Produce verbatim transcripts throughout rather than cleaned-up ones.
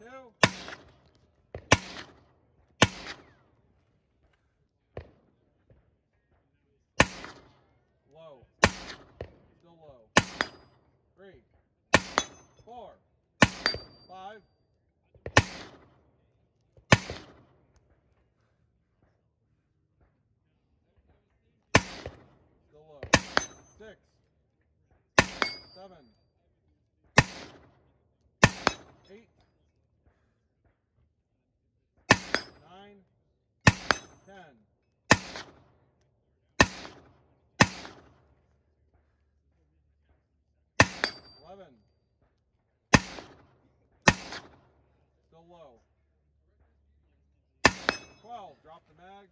two. Low. Still low. Three. Four. Five. Still low. Six. Seven. Eight. Nine. Ten. Eleven. Still low. Twelve. Drop the mag.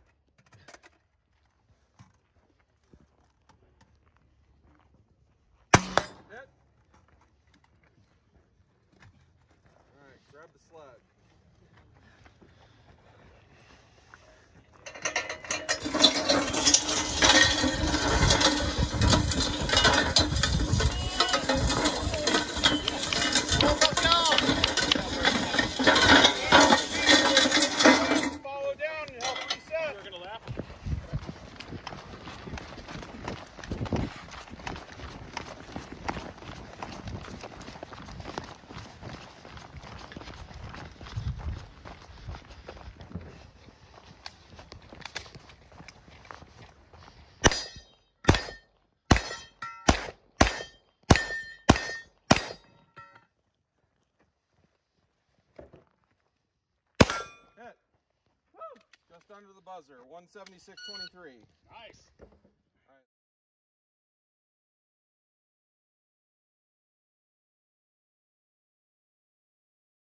Hit. Alright, grab the sled. Follow down and help reset. You're gonna laugh. Hit. Woo! Just under the buzzer, one seventy-six twenty-three. Nice.